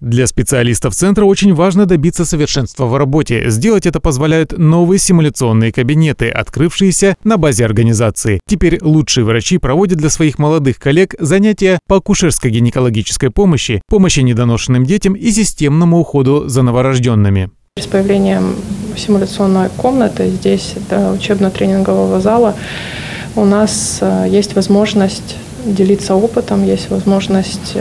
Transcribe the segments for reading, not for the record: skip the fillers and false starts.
Для специалистов центра очень важно добиться совершенства в работе. Сделать это позволяют новые симуляционные кабинеты, открывшиеся на базе организации. Теперь лучшие врачи проводят для своих молодых коллег занятия по акушерско-гинекологической помощи, помощи недоношенным детям и системному уходу за новорожденными. С появлением симуляционной комнаты здесь, учебно-тренингового зала, у нас есть возможность делиться опытом, есть возможность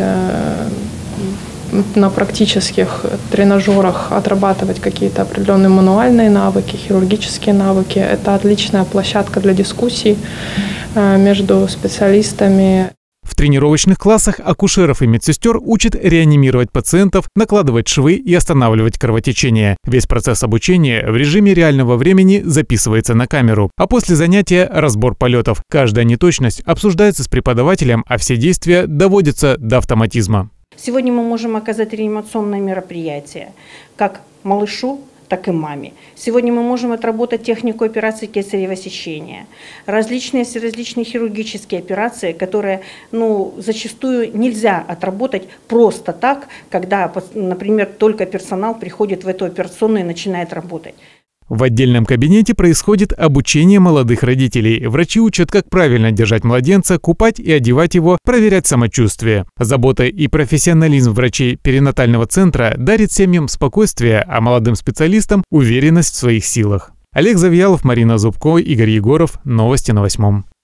на практических тренажерах отрабатывать какие-то определенные мануальные навыки, хирургические навыки. Это отличная площадка для дискуссий между специалистами. В тренировочных классах акушеров и медсестер учат реанимировать пациентов, накладывать швы и останавливать кровотечение. Весь процесс обучения в режиме реального времени записывается на камеру. А после занятия разбор полетов. Каждая неточность обсуждается с преподавателем, а все действия доводятся до автоматизма. Сегодня мы можем оказать реанимационное мероприятие как малышу, так и маме. Сегодня мы можем отработать технику операции кесарево сечения, различные хирургические операции, которые зачастую нельзя отработать просто так, когда, например, только персонал приходит в эту операционную и начинает работать. В отдельном кабинете происходит обучение молодых родителей. Врачи учат, как правильно держать младенца, купать и одевать его, проверять самочувствие. Забота и профессионализм врачей перинатального центра дарит семьям спокойствие, а молодым специалистам уверенность в своих силах. Олег Завьялов, Марина Зубко, Игорь Егоров. Новости на 8.